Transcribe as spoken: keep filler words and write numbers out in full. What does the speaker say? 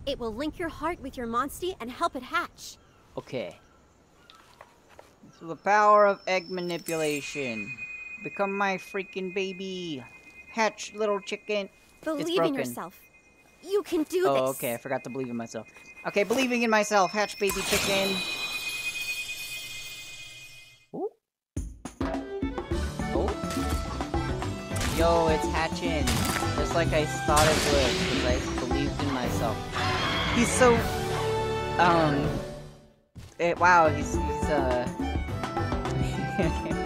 It will link your heart with your Monstie and help it hatch. Okay. So the power of egg manipulation. Become my freaking baby. Hatch, little chicken. It's Believe in broken. yourself. You can do Oh, this. okay. I forgot to believe in myself. Okay, believing in myself. Hatch, baby chicken. Ooh. Oh. Yo, it's hatching. Just like I thought it would, because I believed in myself. He's so... Um... It, wow, he's... he's, uh...